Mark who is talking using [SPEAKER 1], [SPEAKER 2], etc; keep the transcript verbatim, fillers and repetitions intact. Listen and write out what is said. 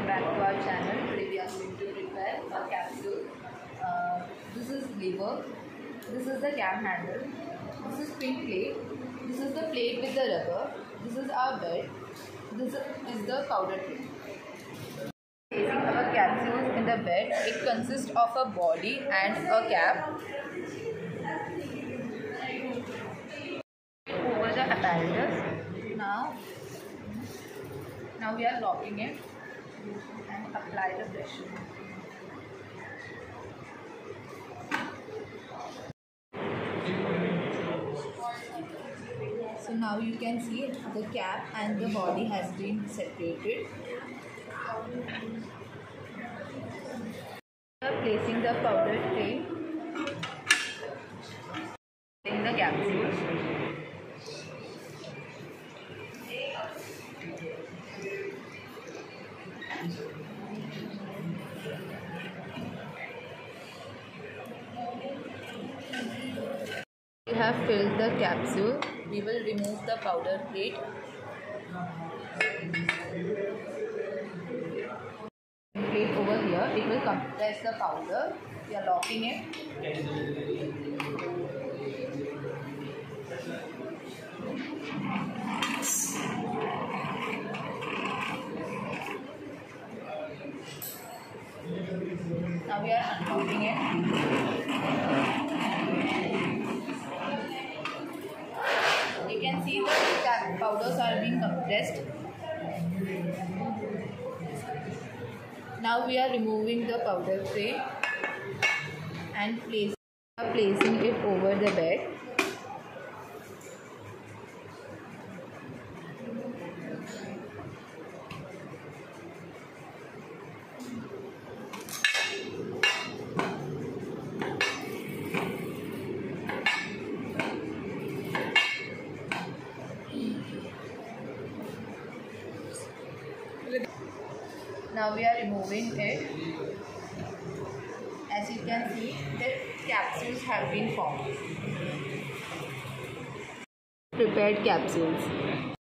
[SPEAKER 1] back to our channel. Today we are going to prepare a capsule. Uh, this is lever, this is the cam handle, this is spin plate, this is the plate with the rubber, this is our bed, this is the powder tray. Placing our capsules in the bed, it consists of a body and a cap. Over the apparatus. Now, now we are locking it and apply the pressure. So now you can see the cap and the body has been separated. We are placing the powder tray in the capsule. We have filled the capsule. We will remove the powder plate. Plate over here, it will compress the powder. We are locking it. Now we are unlocking it. You can see the powders are being compressed. Now we are removing the powder tray and place, placing it over the bed. Now we are removing it. As you can see, the capsules have been formed. Prepared capsules.